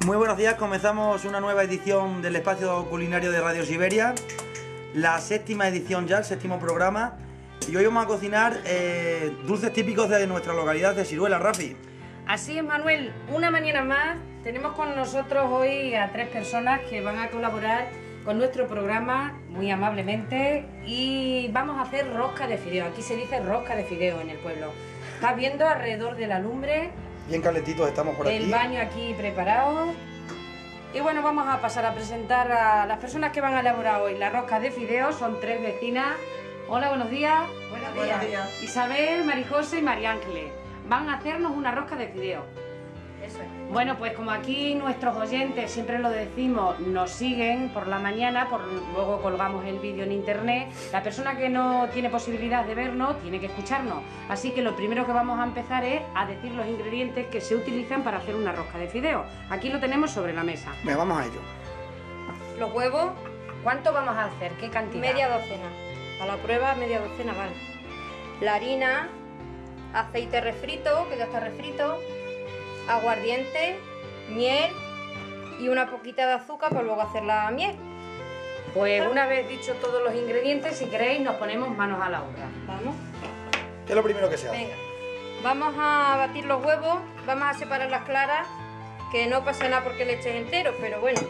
Muy buenos días, comenzamos una nueva edición del espacio culinario de Radio Siberia, la séptima edición ya, el séptimo programa, y hoy vamos a cocinar dulces típicos de nuestra localidad de Siruela, Rafi. Así es, Manuel, una mañana más tenemos con nosotros hoy a 3 personas que van a colaborar con nuestro programa muy amablemente y vamos a hacer rosca de fideo. Aquí se dice rosca de fideo en el pueblo. Estás viendo alrededor de la lumbre. Bien calentitos estamos por aquí. El baño aquí preparado. Y bueno, vamos a pasar a presentar a las personas que van a elaborar hoy la rosca de fideo. Son 3 vecinas. Hola, buenos días. Buenos días. Isabel, Marijose y María Ángeles. Van a hacernos una rosca de fideo. Eso es. Bueno, pues como aquí nuestros oyentes, siempre lo decimos, nos siguen por la mañana, luego colgamos el vídeo en internet, la persona que no tiene posibilidad de vernos tiene que escucharnos. Así que lo primero que vamos a empezar es a decir los ingredientes que se utilizan para hacer una rosca de fideo. Aquí lo tenemos sobre la mesa. Venga, vamos a ello. Los huevos, ¿Cuánto vamos a hacer? ¿Qué cantidad? media docena. A la prueba, media docena vale. La harina, aceite refrito, que ya está refrito, aguardiente, miel y una poquita de azúcar para luego hacer la miel. Pues una vez dicho todos los ingredientes, si queréis nos ponemos manos a la obra. Vamos. ¿Qué es lo primero que se hace? Venga. Vamos a batir los huevos, vamos a separar las claras, que no pasa nada porque le eches entero, pero bueno.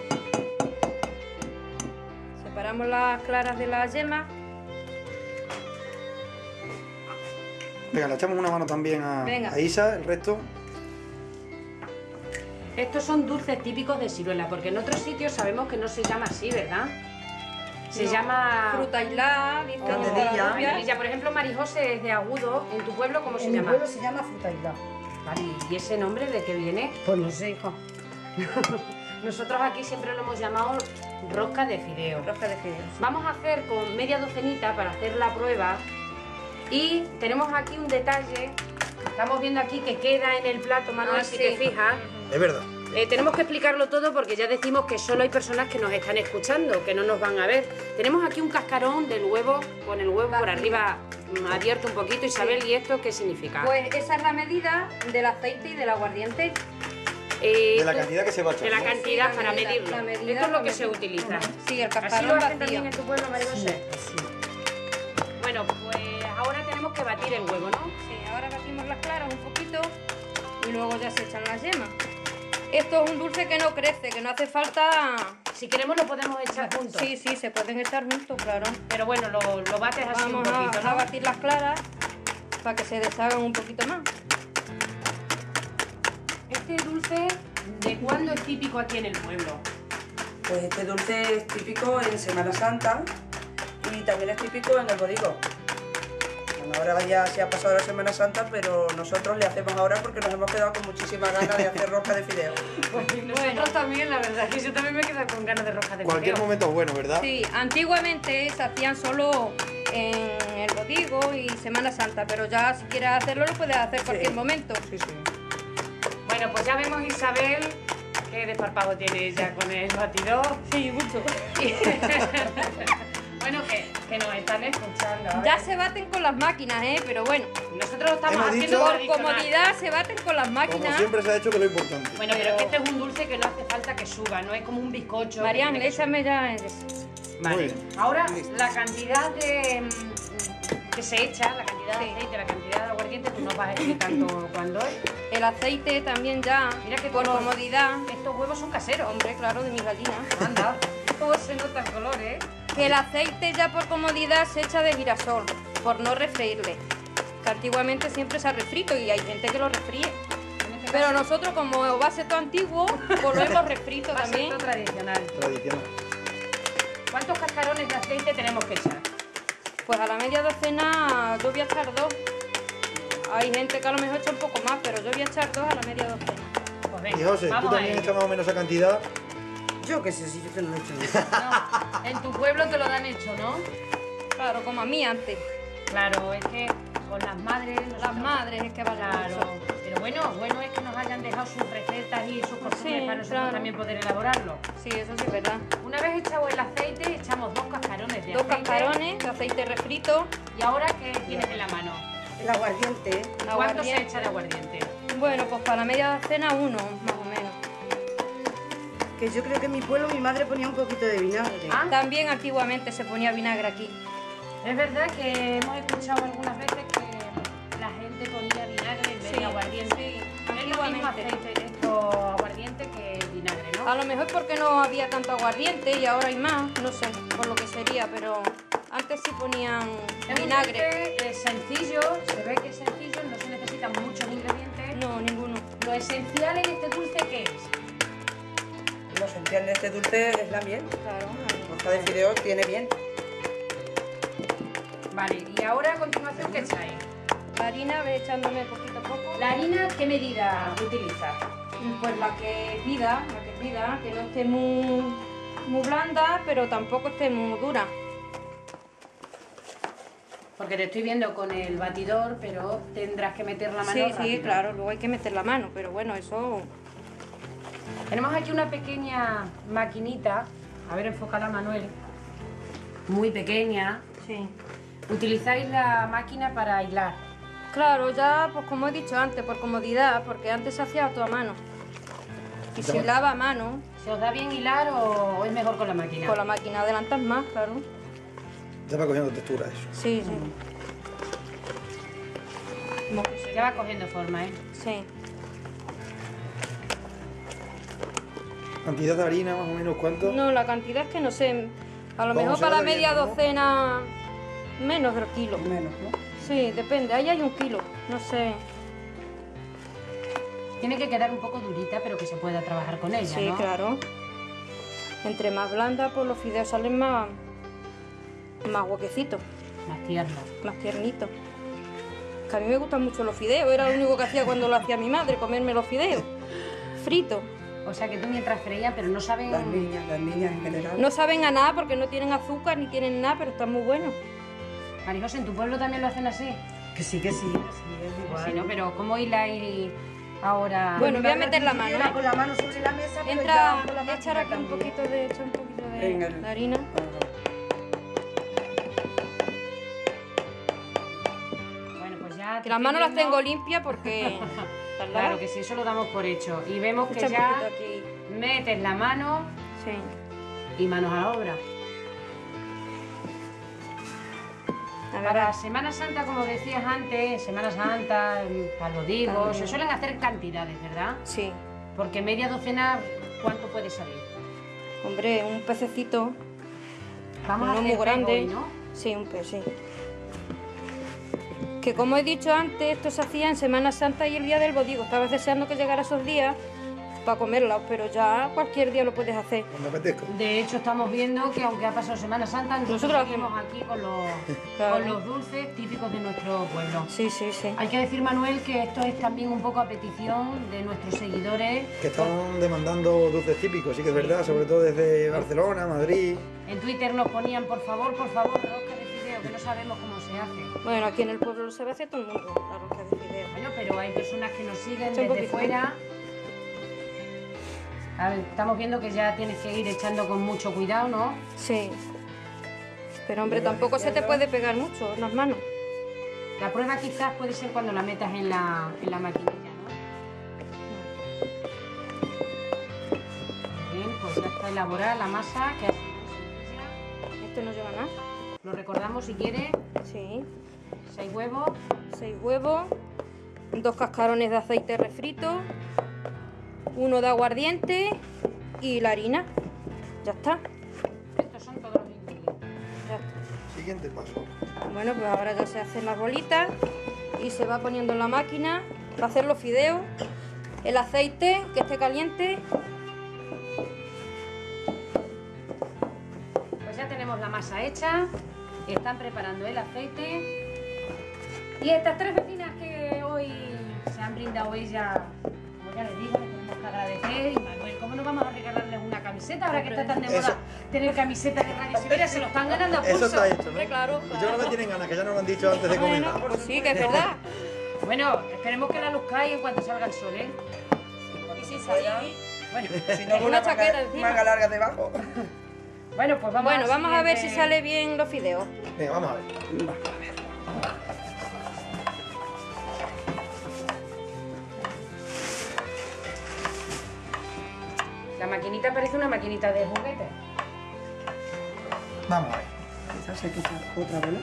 Separamos las claras de las yemas. Venga, le echamos una mano también Venga. a Isa, el resto. Estos son dulces típicos de Siruela, porque en otros sitios sabemos que no se llama así, ¿verdad? Se No, llama fruta aislada, dicen de Candedilla. toda la vida. Candedilla. Por ejemplo, Marijose es de Agudo. ¿En tu pueblo cómo se En mi llama? pueblo se llama fruta isla. Vale, ¿y ese nombre de qué viene? Pues no sé, hijo. Nosotros aquí siempre lo hemos llamado rosca de fideo. Rosca de fideos. Vamos a hacer con media docenita para hacer la prueba. Y tenemos aquí un detalle. Estamos viendo aquí que queda en el plato, Manuel, si sí. te fijas. Es verdad. Tenemos que explicarlo todo porque ya decimos que solo hay personas que nos están escuchando, que no nos van a ver. Tenemos aquí un cascarón del huevo, con el huevo por arriba abierto un poquito. Isabel, ¿y esto qué significa? Pues esa es la medida del aceite y del aguardiente. De la cantidad que se va a echar. De la ¿no? cantidad Sí, la para medida, medirlo. la medida Esto es lo para que se medir. utiliza. Sí, el ¿Así lo cascarón hacen vacío. también en tu pueblo, María José? Sí. Bueno, pues ahora tenemos que batir el huevo, ¿no? Sí, ahora batimos las claras un poquito y luego ya se echan las yemas. Esto es un dulce que no crece, que no hace falta... Si queremos lo podemos echar juntos. Sí, sí, se pueden echar juntos, claro. Pero bueno, lo bates así un Vamos poquito, a ¿no? batir las claras para que se deshagan un poquito más. Este dulce, ¿de cuándo es típico aquí en el pueblo? Pues este dulce es típico en Semana Santa y también es típico en el Bodigo. Bueno, ahora ya se ha pasado la Semana Santa, pero nosotros le hacemos ahora porque nos hemos quedado con muchísimas ganas de hacer rosca de fideo. Pues nosotros también, la verdad, que yo también me quedo con ganas de rosca de Cualquier fideo. momento es bueno, ¿verdad? Sí, antiguamente se hacían solo en el Bodigo y Semana Santa, pero ya si quieres hacerlo lo puedes hacer cualquier momento. Sí, sí. Bueno, pues ya vemos, Isabel, qué desparpajo tiene ella con el batidor. Sí, mucho. Bueno, que nos están escuchando. A ver. Ya se baten con las máquinas, pero bueno, Nosotros lo estamos Hemos haciendo dicho- por tradicional. comodidad se baten con las Como máquinas. siempre se ha hecho, que es lo importante. Bueno, pero que este es un dulce que no hace falta que suba, no es como un bizcocho. Marian, que tiene que échame ya el... subir. Muy Vale. bien. Ahora, Listo. la cantidad de que se echa, la cantidad de Sí. aceite, la cantidad de aguardiente, tú nos vas explicando cuándo es. El aceite también ya, Mira que por color. comodidad. Estos huevos son caseros. Hombre, claro, de mis gallinas. Anda, cómo se nota el color, ¿eh? Que el aceite ya por comodidad se echa de girasol, por no refreírle. Que antiguamente siempre se ha refrito y hay gente que lo refríe. En este Pero caso, nosotros, como va a ser todo antiguo, pues lo hemos refrito va a ser también. todo tradicional. Tradicional. ¿Cuántos cascarones de aceite tenemos que echar? Pues a la media docena yo voy a echar 2. Hay gente que a lo mejor echa un poco más, pero yo voy a echar 2 a la media docena. Pues venga, Y José, tú vamos a también ello. echas más o menos esa cantidad. Yo qué sé, si yo que no lo he hecho. No, en tu pueblo te lo dan hecho, ¿no? Claro, como a mí antes. Claro, es que con las madres... Las nosotros- madres es que van a Claro, pero bueno es que nos hayan dejado sus recetas y sus costumbres Sí, para nosotros claro. también poder elaborarlo. Sí, eso sí es verdad. Una vez echado el aceite, echamos 2 cascarones de 2 aceite. cascarones de aceite refrito. ¿Y ahora qué tienes en la mano? El aguardiente. ¿Cuánto se Aguardiente. echa de aguardiente? Bueno, pues para la media docena 1, más o menos. Que yo creo que en mi pueblo mi madre ponía un poquito de vinagre. Ah, También antiguamente se ponía vinagre aquí. es verdad que hemos escuchado algunas veces que la gente ponía vinagre en vez de aguardiente. sí, Es lo mismo aceite, esto aguardiente que vinagre, ¿no? A lo mejor porque no había tanto aguardiente y ahora hay más, no sé por lo que sería, pero antes sí ponían Es un vinagre. dulce, es sencillo, se ve que es sencillo, no se necesitan muchos ingredientes. No, ninguno. Lo esencial en este dulce, ¿qué es? Lo esencial de este dulce es la miel. Claro. La hoja de fideo tiene miel. Vale, y ahora a continuación, ¿qué echáis? La harina, ve echándome poquito a poco. ¿La harina qué medida utilizas? Pues la que pida, que no esté muy blanda, pero tampoco esté muy dura. Porque te estoy viendo con el batidor, pero tendrás que meter la mano Sí, rápido. sí, claro, luego hay que meter la mano, pero bueno, eso... Tenemos aquí una pequeña maquinita, a ver, enfócala, Manuel, muy pequeña. Sí. Utilizáis la máquina para hilar. Claro, ya, pues como he dicho antes, por comodidad, porque antes se hacía todo a mano. Y se hilaba a mano, ¿Se os da bien hilar o es mejor con la máquina? con la máquina adelantas más, claro. Ya va cogiendo textura eso. Sí, sí. Como que se- Ya va cogiendo forma, ¿eh? Sí. ¿Cantidad de harina más o menos cuánto? No, la cantidad es que no sé, a lo ¿Cómo mejor se para va la media bebiendo, no? docena menos del kilo. Menos, ¿no? Sí, depende, ahí hay 1 kilo, no sé. Tiene que quedar un poco durita, pero que se pueda trabajar con ella, Sí, ¿no? claro. Entre más blanda, pues los fideos salen más huequecitos, Más tierno. más tiernitos. Que a mí me gustan mucho los fideos, era lo único que hacía cuando lo hacía mi madre, comerme los fideos fritos. O sea que tú mientras freías, pero no saben... Las niñas en general. No saben a nada porque no tienen azúcar ni tienen nada, pero están muy buenos. Marijos, ¿en tu pueblo también lo hacen así? Que sí, es igual. Sí, ¿no? Pero ¿cómo hiláis ahora? Bueno, voy a meter la mano, Era ¿eh? con la mano sobre la mesa, pero Entra, ya con la voy a echar aquí máquina un también. poquito de, echar un poquito de Venga. de harina. Bueno, pues ya... Que las manos las tengo limpias porque... Claro que sí, eso lo damos por hecho. Y vemos que Echa un ya poquito aquí. metes la mano Sí. y manos a la obra. A ver, Para Semana Santa, como decías antes, Semana Santa, palmodigos, Palmodigos. se suelen hacer cantidades, ¿verdad? sí. Porque media docena, ¿cuánto puede salir? Hombre, un pececito. Vamos a Uno hacer muy pez grande. hoy, ¿no? Sí, un pez, sí. Que como he dicho antes, esto se hacía en Semana Santa y el día del bodigo. Estabas deseando que llegara esos días para comerlos, pero ya cualquier día lo puedes hacer. Cuando apetezco. De hecho, estamos viendo que aunque ha pasado Semana Santa, nosotros Nosotros seguimos aquí con Claro. con los dulces típicos de nuestro pueblo. Sí, sí, sí. Hay que decir, Manuel, que esto es también un poco a petición de nuestros seguidores. Que están demandando dulces típicos, sí que es verdad, sobre todo desde Barcelona, Madrid. En Twitter nos ponían, por favor, rosca de fideo, que no sabemos cómo se hace. Bueno, aquí en el pueblo lo sabe hacer todo el mundo, la rosca de fideo. Bueno, pero hay personas que nos siguen Echa un desde poquito. fuera. A ver, estamos viendo que ya tienes que ir echando con mucho cuidado, ¿no? Sí. Pero hombre, tampoco se te puede pegar mucho en las manos. La prueba quizás puede ser cuando la metas en la maquinilla, ¿no? Bien, pues ya está elaborada la masa, que ha sido muy sencilla. Esto no lleva nada. Lo recordamos si quieres, Sí. 6 huevos, 6 huevos, 2 cascarones de aceite refrito, 1 de aguardiente y la harina. Ya está. estos son todos los ingredientes. Ya está. Siguiente paso. Bueno, pues ahora ya se hacen las bolitas y se va poniendo en la máquina para hacer los fideos. El aceite que esté caliente. Pues ya tenemos la masa hecha, están preparando el aceite. Y estas 3 vecinas que hoy se han brindado ellas, como ya les digo, les tenemos que agradecer. Y Manuel, ¿cómo no vamos a regalarles una camiseta ahora que está tan de moda Eso. tener camisetas de Radio Siberia? Se lo están ganando a pulso. Eso está hecho, ¿no? Hombre, claro, Yo no me tienen ganas, que ya nos lo han dicho antes de comer. Bueno, pues sí, que es verdad. Bueno, esperemos que la luzcáis en cuanto salga el sol, ¿eh? Y sin salir. Bueno, Si no, con Una una chaqueta manga, encima. manga larga debajo. bueno, pues vamos, Bueno, al vamos a ver si siguiente. sale bien los fideos. Venga, vamos a ver. La maquinita parece una maquinita de juguete. Vamos a ver. Quizás hay que echar otra vela.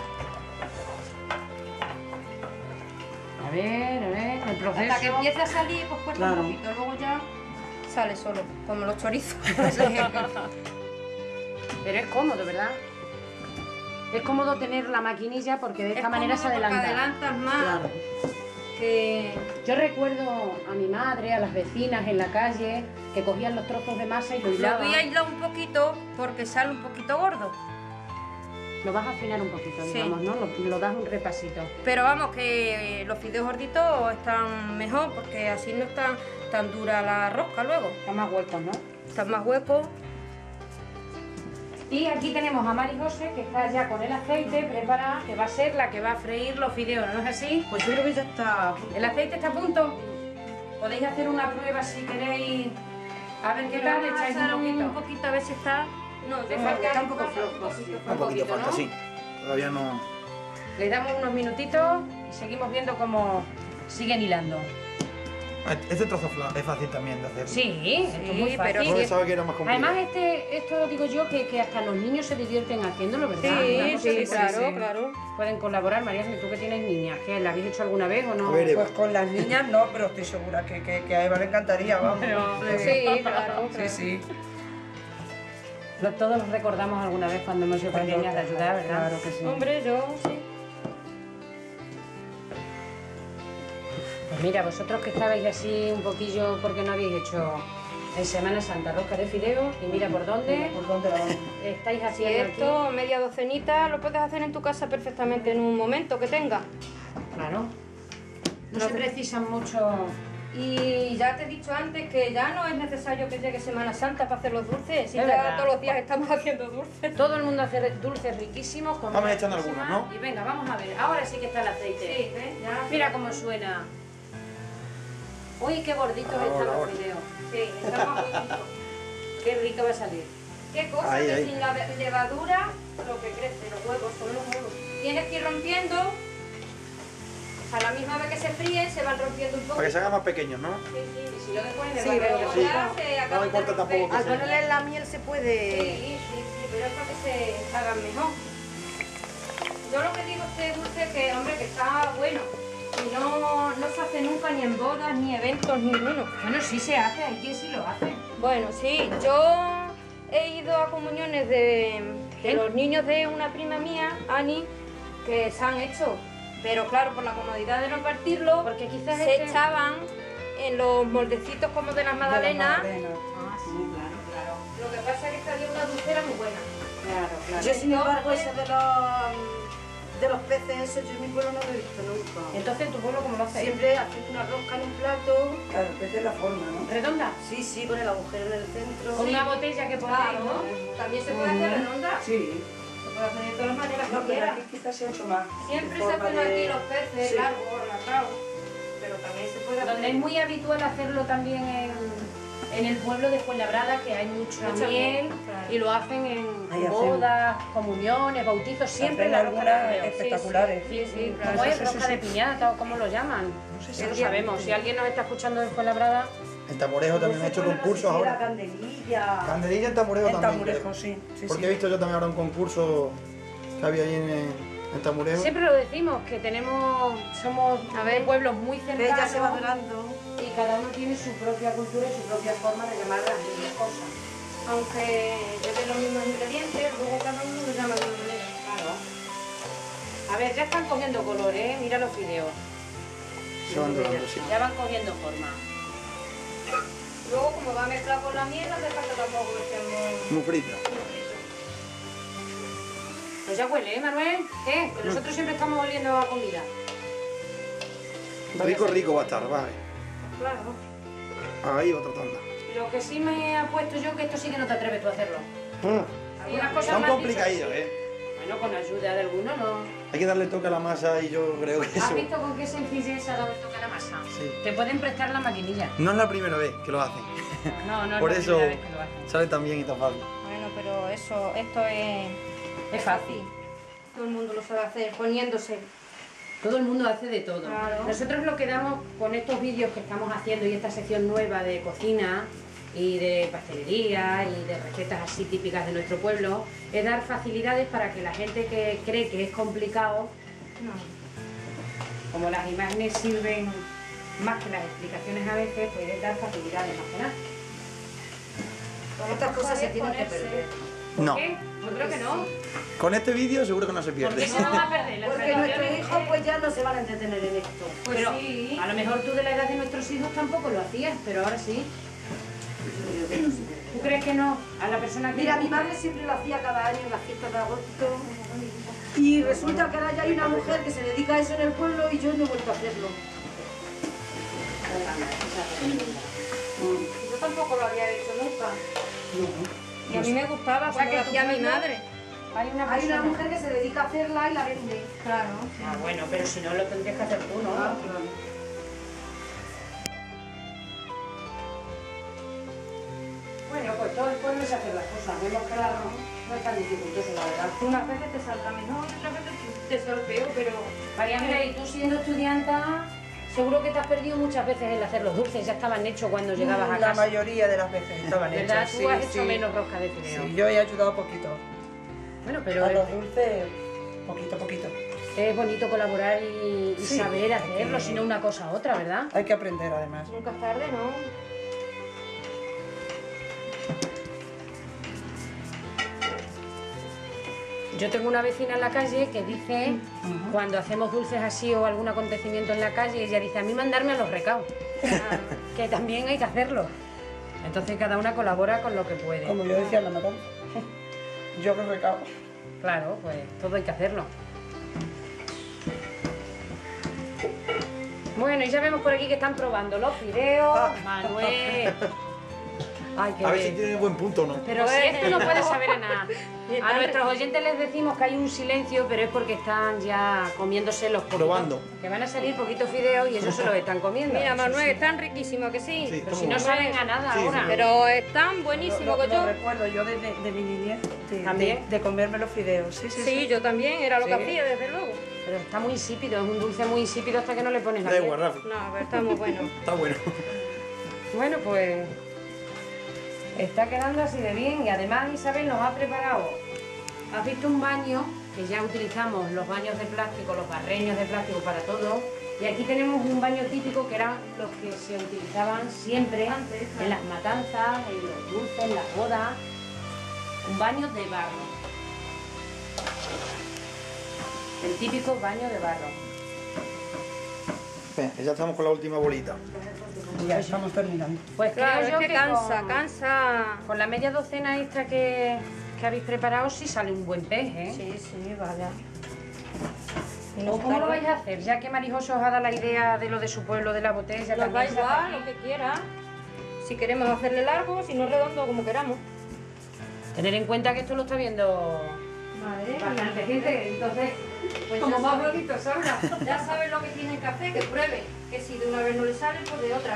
A ver, el proceso. Hasta que empiece a salir, pues cuesta Claro. un poquito, luego ya sale solo, como los chorizos. Pero es cómodo, ¿verdad? Es cómodo tener la maquinilla porque de esta manera se adelanta. adelantas más. Claro. Que Yo recuerdo a mi madre, a las vecinas en la calle, que cogían los trozos de masa y lo lo hilaban. voy a aislar un poquito porque sale un poquito gordo. Lo vas a afinar un poquito, Sí. digamos, ¿no? Lo das un repasito. Pero vamos, que los fideos gorditos están mejor porque así no están tan dura la rosca luego. Están más huecos, ¿no? Están más huecos. Y aquí tenemos a Mari José, que está ya con el aceite preparada, que va a ser la que va a freír los fideos, ¿no es así? Pues yo creo que ya está. ¿El aceite está a punto? Podéis hacer una prueba si queréis. A ver qué tal, echáis un poquito. A ver si está. No, Le no, falta está un poco flojo, sí. Un poquito falta, ¿no? sí. Todavía no. Les damos unos minutitos y seguimos viendo cómo siguen hilando. Este trozo es fácil también de hacer. Sí, esto es muy Sí, fácil. pero Yo pensaba que era más complicado. Además, esto digo yo que hasta los niños se divierten haciéndolo, ¿verdad? Una Sí, cosa sí, que claro, claro. pueden colaborar. María, tú que tienes niñas, ¿qué? ¿La habéis hecho alguna vez o no? A ver, Eva. Pues con las niñas no, pero estoy segura que a Eva le encantaría, vamos. Sí, claro. Sí, sí. Todos los recordamos alguna vez cuando hemos sido pequeñas de ayudar, ¿verdad? Claro que sí. Hombre, yo sí. Pues mira, vosotros que estabais así un poquillo porque no habéis hecho en Semana Santa rosca de fideo y mira por dónde ¿Por dónde la vamos? estáis Si haciendo esto, media docenita, lo puedes hacer en tu casa perfectamente en un momento que tengas. aquí. Claro. No No se te- precisan mucho. Y ya te he dicho antes que ya no es necesario que llegue Semana Santa para hacer los dulces. Si Es ya verdad. todos los días estamos haciendo dulces. Todo el mundo hace dulces riquísimos. Con Vamos echando algunos, ¿no? Y venga, vamos a ver. Ahora sí que está el aceite. Sí, ¿ves? Ya. Mira cómo suena. Uy, qué gorditos Ahora, están los ahora. fideos. Sí, estamos muy listos. Qué rico va a salir. Qué cosa Ahí, que ahí. sin la levadura lo que crece, los huevos, son los huevos. Tienes que ir rompiendo. A la misma vez que se fríen, se van rompiendo un poco. Para que se hagan más pequeños, ¿no? Sí, sí. Y si lo después me Sí, va a pero caer. sí. Ya se No acaban me de importa romper. tampoco Al que se... ponerle la miel se puede. Sí, pero es para que se hagan mejor. Yo lo que digo este dulce que, hombre, que está bueno. Y no se hace nunca ni en bodas ni eventos ninguno. Bueno, sí se hace, hay quien sí lo hace. Bueno, sí, yo he ido a comuniones de los niños de una prima mía, Ani, que se han hecho. Pero claro, por la comodidad de no partirlo, Porque quizás se este- echaban en los moldecitos como de las magdalenas. Ah, sí, claro, claro. Lo que pasa es que esta dio una dulcera muy buena. Claro, claro. Yo, sin embargo, ese de los peces, eso yo en mi pueblo no lo he visto nunca. Entonces, ¿en tu pueblo cómo lo hacéis? Siempre haces una rosca en un plato. Claro, el pez es la forma, ¿no? ¿Redonda? Sí, sí, con el agujero en el centro. Con una botella que ponéis, Claro, ¿no? también se puede hacer redonda. Sí. Se puede hacer de todas las maneras No, que pero quieras. aquí quizás se ha hecho más. Siempre en se forma hacen de- aquí los peces Sí. largos, alargados. Pero también se puede Donde es hacer. muy habitual hacerlo también en el pueblo de Fuenlabrada, que hay mucha Mucha miel, miel, claro. y lo hacen en Ahí hacen. bodas, comuniones, bautizos, siempre Hacen la rosca de algunas fideo. espectaculares. Sí, sí, claro. ¿Cómo es? Sí, sí, ¿Rosca sí. de piñata o cómo lo llaman? No sé Eso lo si sabemos. Si alguien nos está escuchando de Fuenlabrada, En Tamorejo también he hecho concursos La ahora. candelilla. Candelilla en Tamorejo En también. Tamurejo, creo. sí. Sí, Porque sí. he visto yo también ahora un concurso que había ahí en Tamurejo. siempre lo decimos, que somos A ver. pueblos muy ¿Ves? Ya se va cercanos dorando. y cada uno tiene su propia cultura y su propia forma de llamar las mismas cosas. Aunque lleven los mismos ingredientes, luego cada uno lo llama de una manera. Claro. A ver, ya están cogiendo color, ¿eh? Mira los fideos. Se van dorando, sí. Ya van cogiendo forma. Luego, como va mezclado con la miel, no hace falta tampoco que estemos... Muy frita. Pues ya huele, ¿eh, Manuel? ¿Qué? Que nosotros siempre estamos oliendo a comida. Rico, rico va a estar, vale. Claro. Ahí otra tanda. Lo que sí me he puesto yo, que esto sí que no te atreves tú a hacerlo. Algunas cosas Son me han complicadillos, dicho, ¿eh? Bueno, con ayuda de alguno, ¿no? Hay que darle toque a la masa y yo creo que ¿Has eso... visto con qué sencillez ha dado el toque a la masa? Sí. Te pueden prestar la maquinilla. No es la primera vez que lo hacen. No, no es Por la eso primera vez que lo hacen. sale tan bien y tan fácil. Bueno, pero esto Es fácil. Todo el mundo lo sabe hacer, poniéndose. Todo el mundo hace de todo. Claro. Nosotros lo que damos con estos vídeos que estamos haciendo y esta sección nueva de cocina y de pastelería y de recetas así típicas de nuestro pueblo, es dar facilidades para que la gente que cree que es complicado, como las imágenes sirven más que las explicaciones a veces, pues es dar facilidades más que nada. Estas cosas se tienen que perder. No. ¿Qué? Yo creo que no. Con este vídeo seguro que no se ¿Por qué pierde. se van a perder? Las Porque nuestros tradiciones, hijos pues ya no se van a entretener en esto. Pues Pero sí. A lo mejor tú de la edad de nuestros hijos tampoco lo hacías, pero ahora sí. ¿Tú crees que no? A la persona que... Mira, mi madre siempre lo hacía cada año en las fiestas de agosto. Y resulta que ahora ya hay una mujer que se dedica a eso en el pueblo y yo no he vuelto a hacerlo. Yo tampoco lo había hecho nunca. Y a mí me gustaba O sea, cuando que lo tu hacía mi pueblo- madre. Hay una Hay una persona... mujer que se dedica a hacerla y la vende. Claro. Ah, bueno, pero si no lo tendrías que hacer tú, ¿no? Bueno, pues todo el pueblo se hace las cosas. Vemos que no es tan dificultoso, la verdad. Unas veces te saldrá mejor, otras veces te saldrá peor, pero... María Andrea, y tú siendo estudianta, seguro que te has perdido muchas veces el hacer los dulces. Ya estaban hechos cuando llegabas a La casa. mayoría de las veces estaban ¿Verdad? hechos. Tú Sí, has hecho sí. menos rosca de fideo. Sí, yo he ayudado poquito. Bueno, pero A los dulces, poquito. es bonito colaborar y Sí, saber hay hacerlo, que- si no una cosa a otra, ¿verdad? Hay que aprender además. Nunca es tarde, ¿no? Yo tengo una vecina en la calle que dice, cuando hacemos dulces así o algún acontecimiento en la calle, ella dice, a mí mandarme a los recaos, que también hay que hacerlo. Entonces cada una colabora con lo que puede. Como yo decía en la matanza. Yo los recabo. Claro, pues todo hay que hacerlo. Bueno, y ya vemos por aquí que están probando los fideos. Manuel. Ay, qué A ver si bien. tiene buen punto o no. Pero si esto no puede saber a nada. A nuestros oyentes les decimos que hay un silencio, pero es porque están ya comiéndose los poquitos. Probando. Que van a salir poquitos fideos y ellos se los están comiendo. Mira, Manuel, están riquísimos, ¿que sí? Sí, Pero si no saben a nada Sí, ahora. sí. Pero están buenísimos, que Lo yo... recuerdo yo de mi niñez, ¿También? de comerme los fideos. Sí, Sí, yo también, era lo que Sí. hacía, desde luego. Pero está muy insípido, es un dulce muy insípido hasta que no le pones la Da miel. igual, Rafa. No, pero está muy bueno. Está bueno. Bueno, pues está quedando así de bien y además Isabel nos ha preparado. ¿Has visto un baño? Que ya utilizamos los baños de plástico, los barreños de plástico para todo. Y aquí tenemos un baño típico que eran los que se utilizaban siempre Antes, en las matanzas, en los dulces, en las bodas. Un baño de barro. El típico baño de barro. Venga, ya estamos con la última bolita. Ya estamos terminando. Pues Claro, creo es yo que que cansa, cansa. con la media docena extra que habéis preparado sí sale un buen pez, ¿eh? Sí, sí, vaya. Y ¿O ¿Cómo lo vais a hacer? Ya que Marijoso os ha dado la idea de lo de su pueblo de la botella, Nos da también se hace igual, aquí. lo que quiera. Si queremos hacerle largo, si no redondo, como queramos. Tener en cuenta que esto lo está viendo Madre bastante gente, entonces Pues como ya más saben. bonito salga. Ya saben lo que tienen que hacer, que prueben. Que si de una vez no le sale, pues de otra.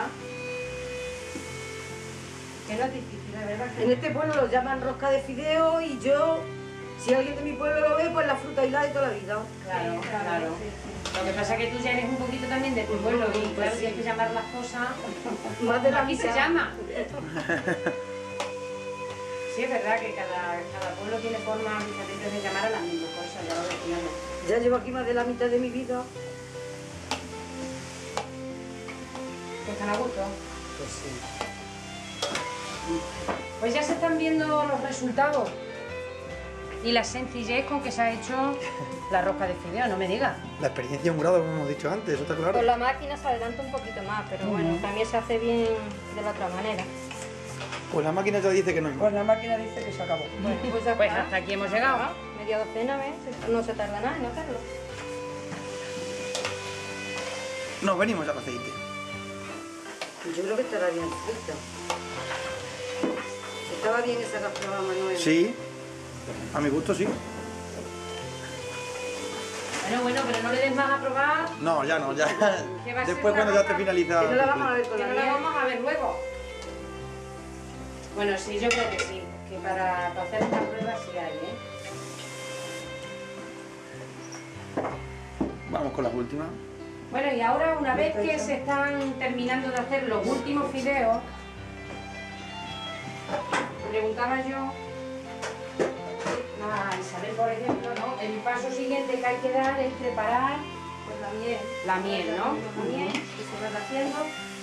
Que no es difícil, de verdad. En este pueblo lo llaman rosca de fideo y yo, si alguien de mi pueblo lo ve, pues la fruta hilada de toda la vida. Claro, Sí, claro, claro. sí, Lo que pasa es que tú ya eres un poquito también de tu pueblo y claro, tienes que llamar las cosas Más de la aquí se mitad. llama. Sí, es verdad que cada pueblo tiene formas diferentes de llamar a las mismas cosas, ya lo decíamos. Ya llevo aquí más de la mitad de mi vida. ¿Que están a gusto? Pues sí. Pues ya se están viendo los resultados y la sencillez con que se ha hecho la rosca de fideo, no me digas. La experiencia es un grado, como hemos dicho antes, eso está claro. Con la máquina se adelanta un poquito más, pero bueno, también se hace bien de la otra manera. Pues la máquina ya dice que no hay más. Pues la máquina dice que se acabó. Bueno, pues ya Pues está. hasta aquí hemos llegado. Ah, media docena, ¿ves? No se tarda nada en hacerlo. Nos venimos al aceite. Yo creo que estará bien frita. Estaba bien esa cazuela, Manuel. Sí, a mi gusto sí. Bueno, pero no le des más a probar, No, ya no, ya. Que va a ser Después una cuando ya roca esté finalizada. Que no la vamos a ver con que la no la miel. vamos a ver luego. Bueno, sí, yo creo que sí, que para hacer esta prueba sí hay, ¿eh? Vamos con las últimas. Bueno, y ahora una vez que se están terminando de hacer los últimos fideos, Preguntaba yo a Isabel, por ejemplo, ¿no? El paso siguiente que hay que dar es preparar Pues la miel. la miel, ¿no? La miel que se va haciendo.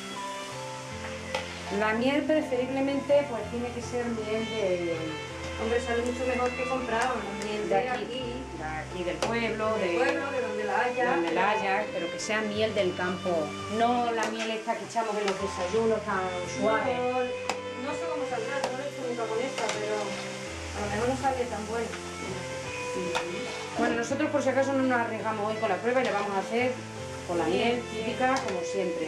La miel preferiblemente pues tiene que ser miel de Hombre, sale mucho mejor que comprar la miel de aquí, del pueblo, del pueblo, de donde la haya. donde la haya, pero que sea miel del campo, no la miel esta que echamos en los desayunos tan suave. No sé cómo saldrá, no lo he hecho nunca con esta, pero a lo mejor no sale tan bueno. Bueno, nosotros por si acaso no nos arriesgamos hoy con la prueba y le vamos a hacer con la miel típica como siempre.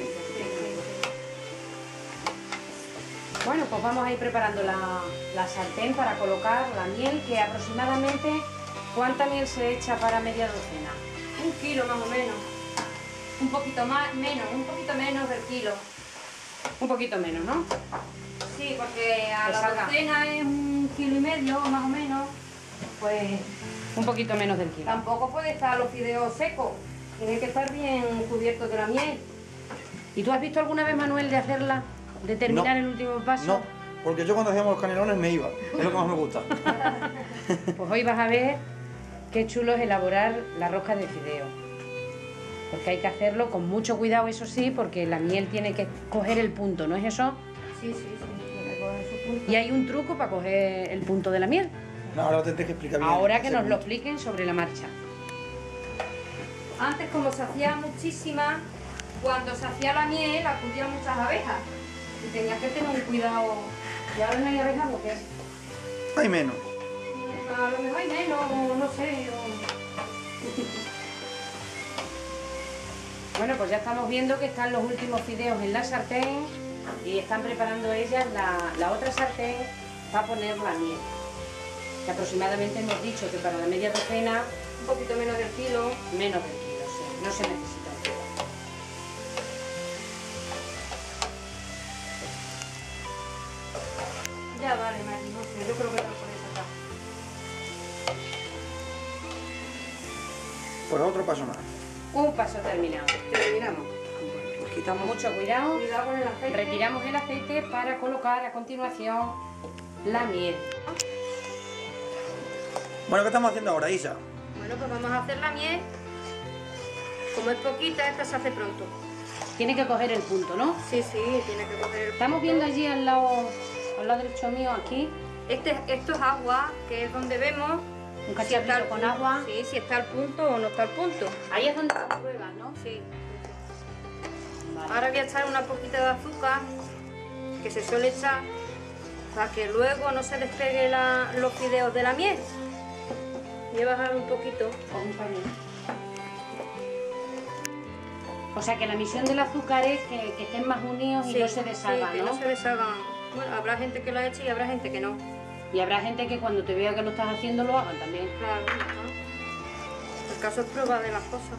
Bueno, pues vamos a ir preparando la sartén para colocar la miel, que aproximadamente, ¿cuánta miel se echa para media docena? 1 kilo más o menos. Un poquito menos del kilo. Un poquito menos, ¿no? Sí, porque a Que la salga. docena es 1,5 kilos más o menos. Pues Un poquito menos del kilo. tampoco puede estar los fideos secos. Tiene que estar bien cubierto de la miel. ¿Y tú has visto alguna vez, Manuel, de hacerla? ¿De terminar No. el último paso? No, porque yo cuando hacíamos los canelones me iba, es lo que más me gusta. Pues hoy vas a ver qué chulo es elaborar la rosca de fideo. Porque hay que hacerlo con mucho cuidado, eso sí, porque la miel tiene que coger el punto, ¿no es eso? Sí, tiene que coger su punto. Y hay un truco para coger el punto de la miel. No, ahora lo tendré que explicar bien. Ahora que ese nos lo punto. expliquen sobre la marcha. Antes, como se hacía muchísima, cuando se hacía la miel acudían muchas abejas. Y tenías que tener un cuidado. ¿Y ahora no hay abejas o qué? Hay menos. A lo mejor hay menos, no sé. Bueno, pues ya estamos viendo que están los últimos fideos en la sartén y están preparando ellas la otra sartén para poner la miel. Que aproximadamente hemos dicho que para la media docena, Un poquito menos del kilo. menos del kilo, sí, no se necesita un kilo. Ya vale, Mari, no sé, yo creo que te lo pones acá. Pues otro paso más. Un paso terminado. Terminamos. Pues quitamos Mucho cuidado. Cuidado con el aceite. Retiramos el aceite para colocar a continuación la miel. Bueno, ¿qué estamos haciendo ahora, Isa? Bueno, pues vamos a hacer la miel. Como es poquita, esta se hace pronto. Tiene que coger el punto, ¿no? Sí, tiene que coger el Estamos viendo allí al lado derecho mío, aquí, Esto es agua, que es donde vemos un si cacharrito está al con punto. agua. Sí, si está al punto o no está al punto. Ahí es donde se prueba, ¿no? Sí. Vale. Ahora voy a echar una poquita de azúcar, que se suele echar para que luego no se despegue los fideos de la miel. Voy a bajar un poquito. Con un pañuelo. O sea que la misión del azúcar es que estén más unidos y Sí, no se deshagan, sí, que ¿no? no se deshagan. Bueno, habrá gente que lo eche y habrá gente que no. Y habrá gente que cuando te vea que lo estás haciendo lo hagan también. Claro, ajá. El caso es probar de las cosas.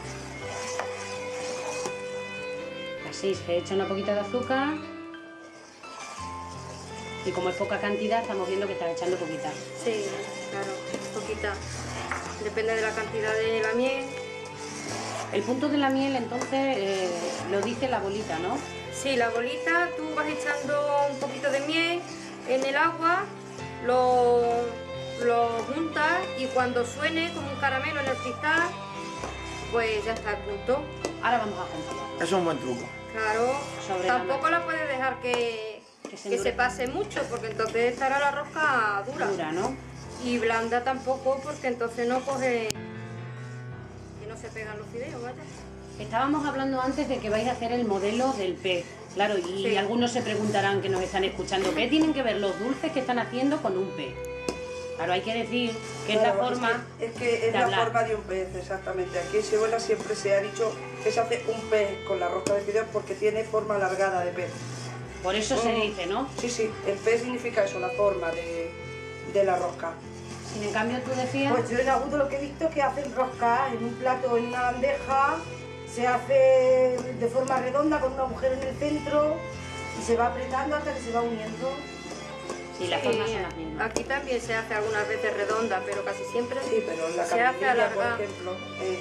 Así, se echa una poquita de azúcar. Y como es poca cantidad, estamos viendo que estás echando poquita. Sí, claro, poquita. Depende de la cantidad de la miel. El punto de la miel, entonces, lo dice la bolita, ¿no? Sí, la bolita, tú vas echando un poquito de miel en el agua, lo juntas y cuando suene como un caramelo en el cristal, pues ya está el punto. Ahora vamos a comprobarlo. Eso es un buen truco. Claro, Sobre la tampoco la puedes dejar que se se endurezca. pase mucho, porque entonces estará la rosca dura. Dura, ¿no? Y blanda tampoco, porque entonces no coge y no se pegan los fideos, vaya. Estábamos hablando antes de que vais a hacer el modelo del pez. Claro, y Sí. algunos se preguntarán que nos están escuchando, ¿qué tienen que ver los dulces que están haciendo con un pez? Claro, hay que decir que es la Claro, forma... Es que es de la hablar. forma de un pez, exactamente. Aquí en Sibuela siempre se ha dicho que se hace un pez con la rosca de fideos porque tiene forma alargada de pez. Por eso se dice, ¿no? Sí, el pez significa eso, la forma de la rosca. Sin en cambio tú decías... Pues yo en Agudo lo que he visto es que hacen rosca en un plato, en una bandeja, se hace de forma redonda con un agujero en el centro y se va apretando hasta que se va uniendo. sí, las Sí, formas son las mismas. aquí también se hace algunas veces redonda, pero casi siempre Sí, pero en la se hace carretilla, por alargada. ejemplo,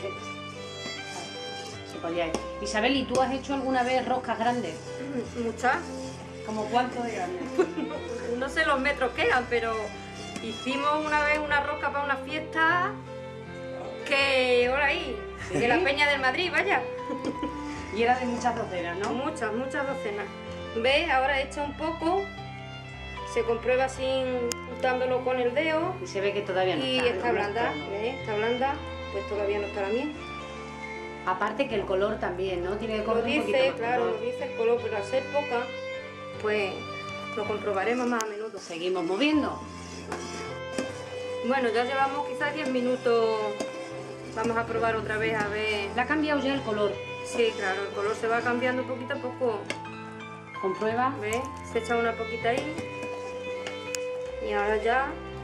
Se podía ir. Isabel, ¿y tú has hecho alguna vez roscas grandes? Muchas. ¿Como cuánto de grandes? Unos sé los metros que eran, pero hicimos una vez una rosca para una fiesta que, ahora ahí, de la Peña del Madrid, vaya. Y era de muchas docenas, ¿no? Muchas docenas. ¿Ves? Ahora echa un poco, se comprueba sin untándolo con el dedo Y se ve que todavía no y está. está blanda, ¿ves? Está blanda, pues todavía no está la miel. Aparte que el color también, ¿no? Tiene que Lo coger un poquito dice, más claro, color. lo dice el color, pero al ser poca, pues lo comprobaremos más a menudo. Seguimos moviendo. Bueno, ya llevamos quizás 10 minutos. Vamos a probar otra vez a ver. Le ha cambiado ya el color. Sí, claro, el color se va cambiando poquito a poco. Comprueba. ¿Ves? Se echa una poquita ahí. Y ahora ya.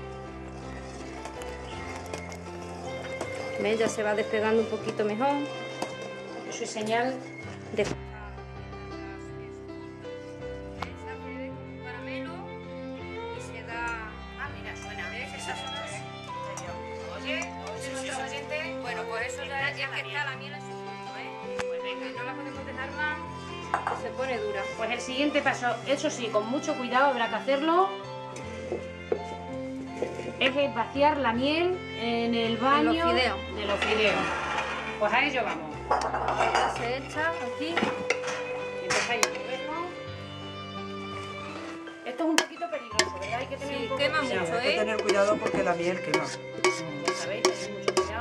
¿Ves? Ya se va despegando un poquito mejor. Eso es señal. De... Se hace un caramelo y se da. Ah, mira, suena. ¿Ves? Esa suena. Oye, nuestros oyentes. Bueno, pues eso ya es que está la miel en su punto, ¿eh? Pues venga. No la podemos dejar más, que se pone dura. Pues el siguiente paso, eso sí, con mucho cuidado habrá que hacerlo, es vaciar la miel en el baño los fideos. de los fideos. Pues a ello vamos. Ya se echa aquí. Empezáis a moverlo. Esto es un poquito peligroso, ¿verdad? Hay que tener Sí, un poco quema de cuidado. mucho, Hay que tener cuidado porque la miel quema. Ya sabéis, tener mucho cuidado.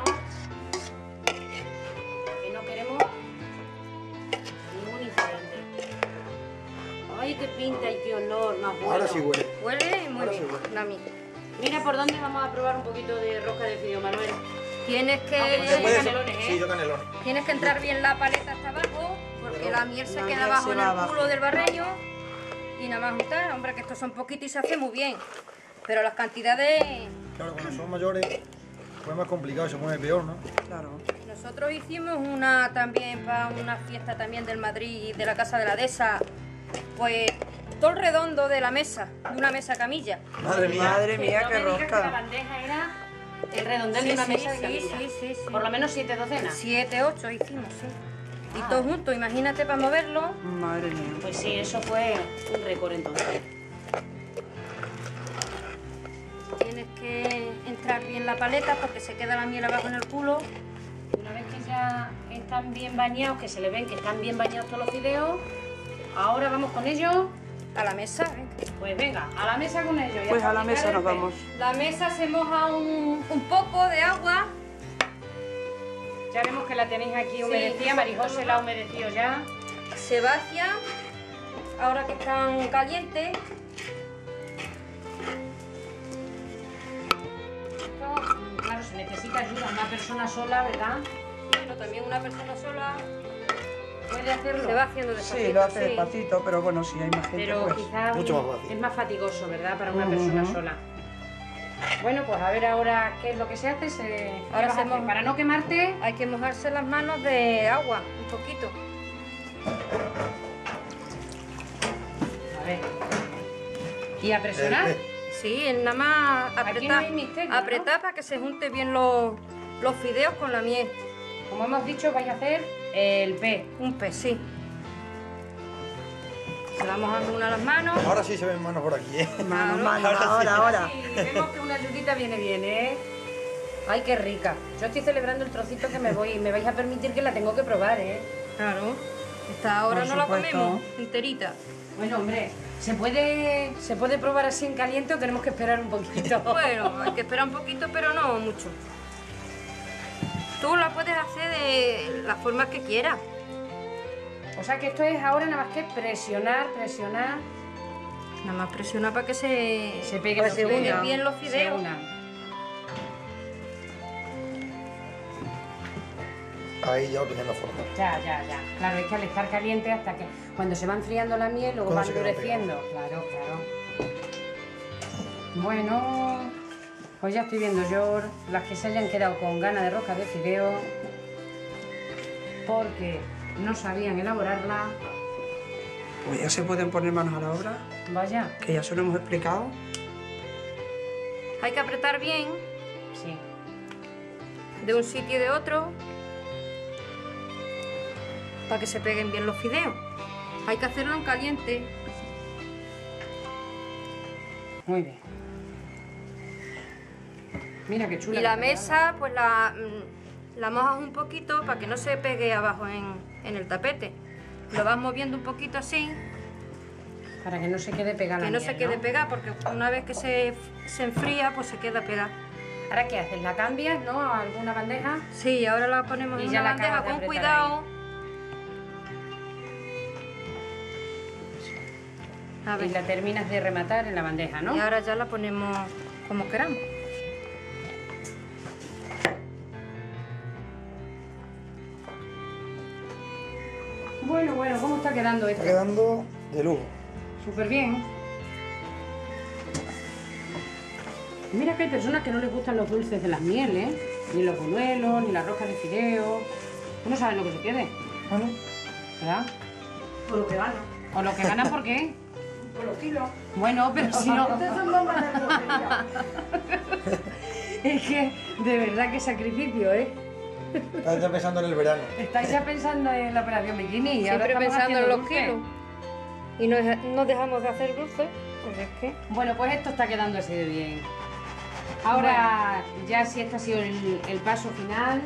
Porque no queremos ningún incidente. Ay, qué pinta y qué olor más bueno. Ahora sí huele. Huele muy Ahora bien sí huele. la miel. Mira por dónde vamos a probar un poquito de rosca de fideo, Manuel. Tienes Aunque Se Sí, puede- canelones, ¿eh? Sí, yo canelón. que entrar bien la paleta hasta abajo, porque la miel se La queda miel abajo se en va el abajo. culo del barreño. Y nada más juntar, hombre, que estos son poquitos y se hace muy bien. Pero las cantidades... Claro, cuando son mayores, pues es más complicado, se pone peor, ¿no? Claro. Nosotros hicimos una también para una fiesta también del Madrid, de la Casa de la Dehesa, pues todo el redondo de la mesa, de una mesa camilla. Madre mía. Madre mía, No qué me digas que la rosca. bandeja era el redondel de una mesa de camilla. sí. Por lo menos 7 docenas. 7, 8 hicimos, sí. Y Ah. todo junto, imagínate para moverlo. Madre mía. Pues sí, eso fue un récord entonces. Tienes que entrar bien la paleta porque se queda la miel abajo en el culo. Una vez que ya están bien bañados, que se le ven que están bien bañados todos los fideos, ahora vamos con ellos. A la mesa, venga. Pues venga, a la mesa con ellos. y Pues a la fabricar mesa el nos pez. vamos. La mesa se moja un poco de agua. Ya vemos que la tenéis aquí Sí. humedecida, Marijose la ha humedecido ya. Se vacía. Ahora que están calientes. Esto, claro, se necesita ayuda, una persona sola, ¿verdad? Bueno, también una persona sola Puede hacerlo. se va haciendo despacito. Sí, lo hace sí. despacito, pero bueno, si hay más gente, Pero pues... quizás Mucho más fácil. es más fatigoso, ¿verdad? Para una persona sola. Bueno, pues a ver ahora qué es lo que se hace. Ahora ¿qué vas a hacer? Para no quemarte, Hay que mojarse las manos de agua, un poquito. a ver. ¿Y a presionar? Sí, es nada más Aquí no apretar. hay misterio, ¿no? Apretar para que se junte bien los fideos con la miel. Como hemos dicho, vais a hacer el pez. Un pez, sí. Se la mojamos una a las manos. Ahora sí se ven manos por aquí, ¿eh? Manos, Claro. manos, ahora. Sí, vemos que una ayudita viene bien, ¿eh? Ay, qué rica. Yo estoy celebrando el trocito que me voy. Me vais a permitir que la tengo que probar, ¿eh? Claro. Esta ahora Por no la supuesto. comemos enterita. Bueno, hombre, ¿se puede probar así en caliente o tenemos que esperar un poquito? Bueno, hay que esperar un poquito, pero no mucho. Tú la puedes hacer de las formas que quieras. O sea que esto es ahora nada más que presionar. Nada más presiona para que se Se para pegue que los se unen fideos. bien los Se fideos. unan. Ahí ya va cogiendo forma. Ya. Claro, es que al estar caliente hasta que cuando se va enfriando la miel, luego va Cuando se queda endureciendo. Claro. Bueno, pues ya estoy viendo yo las que se hayan quedado con ganas de rosca de fideo porque no sabían elaborarla. Pues ya se pueden poner manos a la obra, Vaya, que ya se lo hemos explicado. Hay que apretar bien sí. de un sitio y de otro para que se peguen bien los fideos. Hay que hacerlo en caliente. Muy bien. Mira qué chula. Y la que queda. mesa, pues la mojas un poquito para que no se pegue abajo en el tapete. Lo vas moviendo un poquito así, Para que no se quede pegada que la no miel, se quede pegada, porque una vez que se enfría, pues se queda pegada. ¿Ahora qué haces? ¿La cambias, no? ¿A alguna bandeja? Sí, ahora la ponemos Y en ya una la acabas bandeja de con apretar cuidado. A Y ver, la terminas de rematar en la bandeja, ¿no? y ahora ya la ponemos como queramos. Bueno, ¿cómo está quedando esto? Está quedando de lujo. Súper bien. Mira que hay personas que no les gustan los dulces de las mieles, ni los buñuelos, ni las roscas de fideo. No saben lo que se pierde, Ah, ¿no? ¿verdad? Por lo que gana. O lo que ganan, ¿por qué? Por los kilos. Bueno, pero si no... Estas son bombas de relojería. Es que, de verdad, qué sacrificio, ¿eh? Estás ya pensando en el verano. Estáis ya pensando en la operación bikini y ahora Siempre estamos pensando en haciendo los dulces. kilos. Y no dejamos de hacer dulces, pues es que... Bueno, pues esto está quedando así de bien. Ahora, ya si este ha sido el paso final,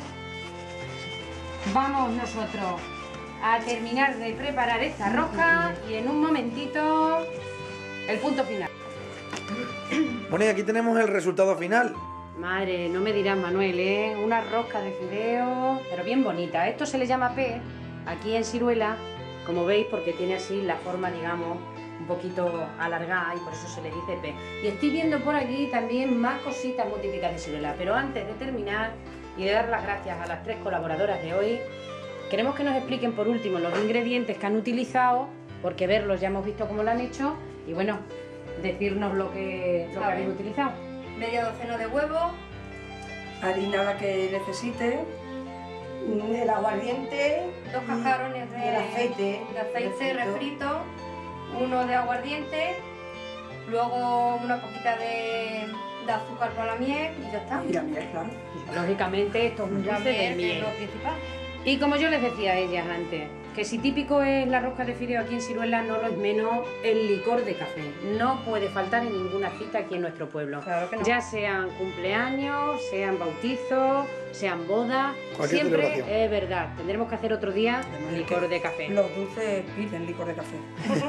vamos nosotros a terminar de preparar esta rosca y en un momentito el punto final. Bueno, y aquí tenemos el resultado final. Madre, no me dirás, Manuel, ¿eh? Una rosca de fideo, pero bien bonita. Esto se le llama pez aquí en Siruela, como veis, porque tiene así la forma, digamos, un poquito alargada y por eso se le dice pez. Y estoy viendo por aquí también más cositas muy típicas de Siruela. Pero antes de terminar y de dar las gracias a las 3 colaboradoras de hoy, queremos que nos expliquen por último los ingredientes que han utilizado, porque verlos ya hemos visto cómo lo han hecho, y bueno, decirnos lo que A ver. habéis utilizado. Media docena de huevos, Harina la que necesite. El aguardiente. 2 cajarones Y el aceite. de aceite refrito. refrito, 1 de aguardiente, luego una poquita de azúcar con la miel y ya está. Y la miel, claro. Lógicamente esto es un La dulce de miel, que es miel. lo principal. Y como yo les decía a ellas antes, que si típico es la rosca de fideo aquí en Siruela, no lo es menos el licor de café. No puede faltar en ninguna cita aquí en nuestro pueblo. Claro que no. Ya sean cumpleaños, sean bautizos, sean bodas, Cualquier siempre celebración. es verdad. Tendremos que hacer otro día Además, licor es que de café. Los dulces piden licor de café.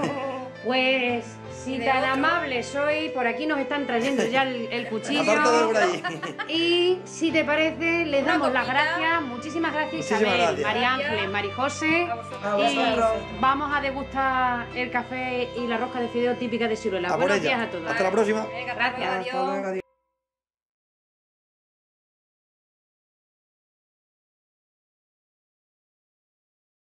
Pues si De tan otro. amables soy, por aquí nos están trayendo ya el cuchillo. Aparte de por ahí. Y si te parece, les Una damos las copita. gracias. Muchísimas gracias, Muchísimas Isabel, gracias. María Ángeles, María José. A vosotros. A Y vosotros. vamos a degustar el café y la rosca de fideo típica de Siruela. A por Buenos ella. días a todos. Hasta la próxima. Venga, Gracias. adiós. Hasta luego, adiós.